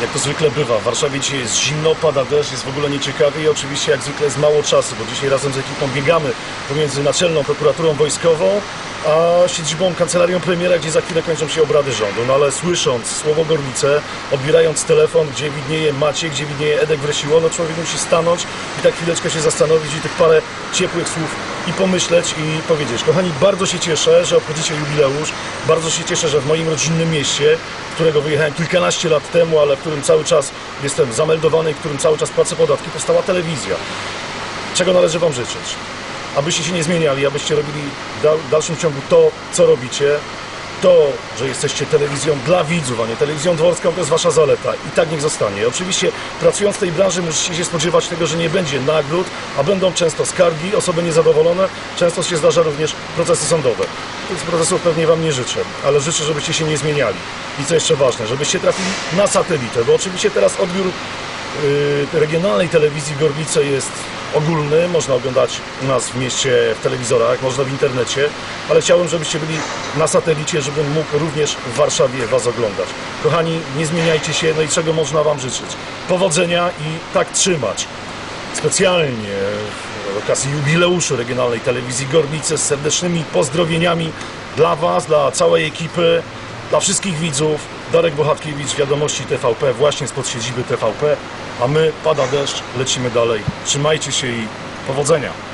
Jak to zwykle bywa, w Warszawie dzisiaj jest zimno, pada deszcz, jest w ogóle nieciekawie i oczywiście jak zwykle jest mało czasu, bo dzisiaj razem z ekipą biegamy pomiędzy Naczelną Prokuraturą Wojskową a siedzibą Kancelarią Premiera, gdzie za chwilę kończą się obrady rządu. No ale słysząc słowo Gorlice, odbierając telefon, gdzie widnieje Maciej, gdzie widnieje Edek Wresiło, no człowiek musi stanąć i tak chwileczkę się zastanowić i tych parę ciepłych słów i pomyśleć i powiedzieć. Kochani, bardzo się cieszę, że obchodzicie jubileusz, bardzo się cieszę, że w moim rodzinnym mieście, z którego wyjechałem kilkanaście lat temu, ale w którym cały czas jestem zameldowany i w którym cały czas płacę podatki, powstała telewizja. Czego należy Wam życzyć? Abyście się nie zmieniali, abyście robili w dalszym ciągu to, co robicie. To, że jesteście telewizją dla widzów, a nie telewizją dworską, to jest Wasza zaleta. I tak niech zostanie. Oczywiście pracując w tej branży musicie się spodziewać tego, że nie będzie nagród, a będą często skargi, osoby niezadowolone. Często się zdarza również procesy sądowe. Tych procesów pewnie Wam nie życzę, ale życzę, żebyście się nie zmieniali. I co jeszcze ważne, żebyście trafili na satelitę, bo oczywiście teraz odbiór regionalnej telewizji Gorlice jest ogólny, można oglądać u nas w mieście w telewizorach, można w internecie, ale chciałbym, żebyście byli na satelicie, żebym mógł również w Warszawie Was oglądać. Kochani, nie zmieniajcie się, no i czego można Wam życzyć? Powodzenia i tak trzymać. Specjalnie w okazji jubileuszu regionalnej telewizji Gorlice z serdecznymi pozdrowieniami dla Was, dla całej ekipy, dla wszystkich widzów. Darek Bohatkiewicz, Wiadomości TVP, właśnie spod siedziby TVP, a my, pada deszcz, lecimy dalej. Trzymajcie się i powodzenia!